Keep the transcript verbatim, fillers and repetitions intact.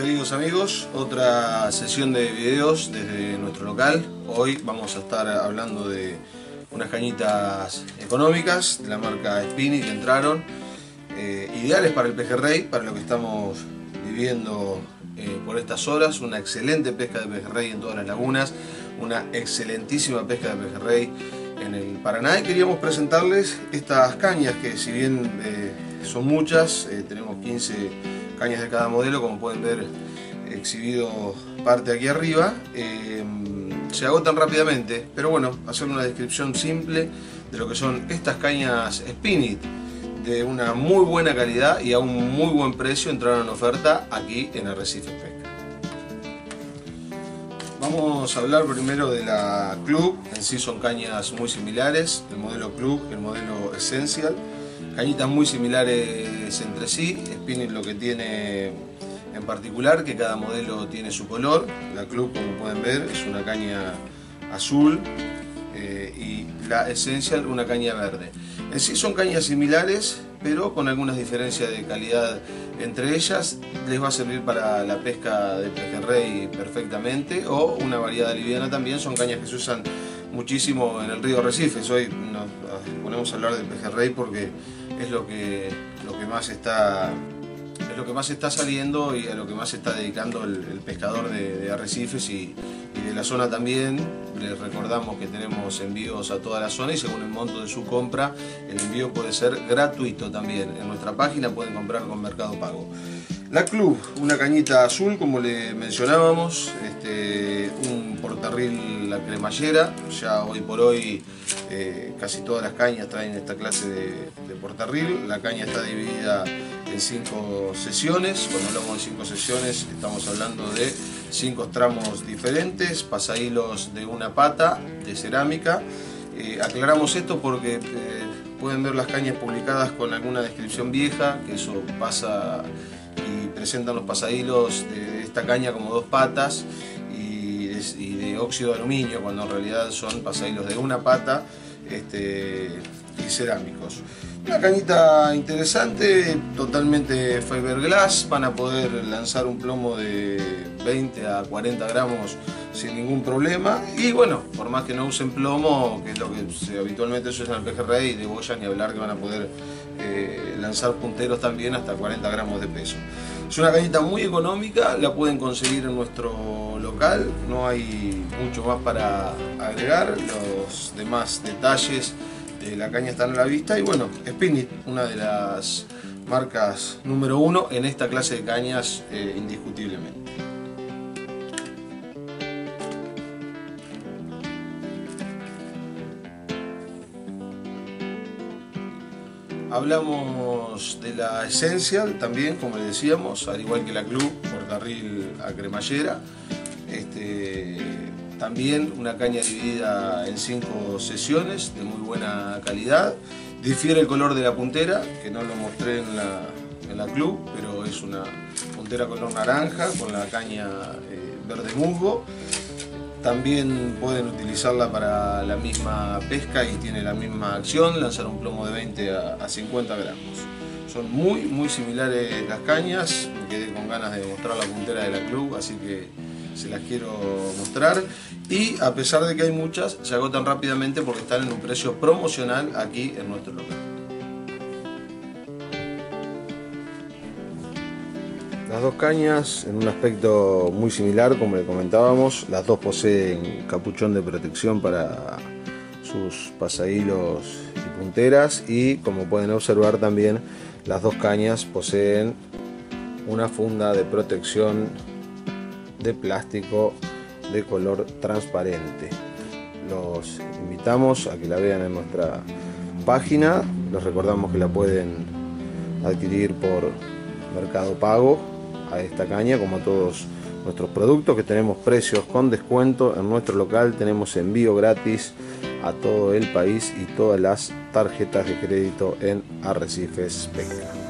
queridos amigos, otra sesión de videos desde nuestro local. Hoy vamos a estar hablando de unas cañitas económicas de la marca Spinit que entraron, eh, ideales para el pejerrey, para lo que estamos viviendo eh, por estas horas. Una excelente pesca de pejerrey en todas las lagunas, una excelentísima pesca de pejerrey en el Paraná, y queríamos presentarles estas cañas que, si bien eh, son muchas, eh, tenemos quince cañas de cada modelo, como pueden ver exhibido parte aquí arriba, eh, se agotan rápidamente, pero bueno, hacer una descripción simple de lo que son estas cañas Spinit de una muy buena calidad y a un muy buen precio. Entraron en oferta aquí en Arrecifes Pesca. Vamos a hablar primero de la Club. En sí son cañas muy similares, el modelo Club y el modelo Essential. Cañitas muy similares entre sí. Spinit lo que tiene en particular que cada modelo tiene su color. La Club, como pueden ver, es una caña azul eh, y la Essential una caña verde. En sí son cañas similares, pero con algunas diferencias de calidad entre ellas. Les va a servir para la pesca de pejerrey perfectamente, o una variedad liviana también. Son cañas que se usan muchísimo en el río Arrecifes. Hoy nos ponemos a hablar del pejerrey porque es lo que, lo que más está es lo que más está saliendo y a lo que más se está dedicando el, el pescador de, de Arrecifes y, y de la zona también. Les recordamos que tenemos envíos a toda la zona y según el monto de su compra el envío puede ser gratuito también. En nuestra página pueden comprar con Mercado Pago. La Club, una cañita azul como le mencionábamos, este, un portarril la cremallera. Ya hoy por hoy eh, casi todas las cañas traen esta clase de, de portarril. La caña está dividida en cinco sesiones. Cuando hablamos de cinco sesiones estamos hablando de cinco tramos diferentes, pasahilos de una pata de cerámica. Eh, aclaramos esto porque eh, pueden ver las cañas publicadas con alguna descripción vieja, que eso pasa, y presentan los pasahilos de esta caña como dos patas y de, y de óxido de aluminio, cuando en realidad son pasahilos de una pata este, y cerámicos. Una cañita interesante, totalmente fiberglass. Van a poder lanzar un plomo de veinte a cuarenta gramos sin ningún problema. Y bueno, por más que no usen plomo, que es lo que se, habitualmente se usa en el pejerrey, de boya ni hablar, que van a poder eh, lanzar punteros también hasta cuarenta gramos de peso. Es una cañita muy económica, la pueden conseguir en nuestro local. No hay mucho más para agregar, los demás detalles de la caña están a la vista. Y bueno, Spinit, una de las marcas número uno en esta clase de cañas, eh, indiscutiblemente. Hablamos de la Essential también, como les decíamos, al igual que la Club, portarril a cremallera. Este, también una caña dividida en cinco sesiones de muy buena calidad. Difiere el color de la puntera, que no lo mostré en la, en la Club, pero es una puntera color naranja con la caña eh, verde musgo. También pueden utilizarla para la misma pesca y tiene la misma acción, lanzar un plomo de veinte a cincuenta gramos. Son muy muy similares las cañas. Me quedé con ganas de mostrar la puntera de la Club, así que se las quiero mostrar. Y a pesar de que hay muchas, se agotan rápidamente porque están en un precio promocional aquí en nuestro local. Las dos cañas en un aspecto muy similar, como le comentábamos. Las dos poseen capuchón de protección para sus pasahilos y punteras, y como pueden observar también las dos cañas poseen una funda de protección de plástico de color transparente. Los invitamos a que la vean en nuestra página. Les recordamos que la pueden adquirir por Mercado Pago a esta caña, como a todos nuestros productos, que tenemos precios con descuento en nuestro local. Tenemos envío gratis a todo el país y todas las tarjetas de crédito en Arrecifes Pesca.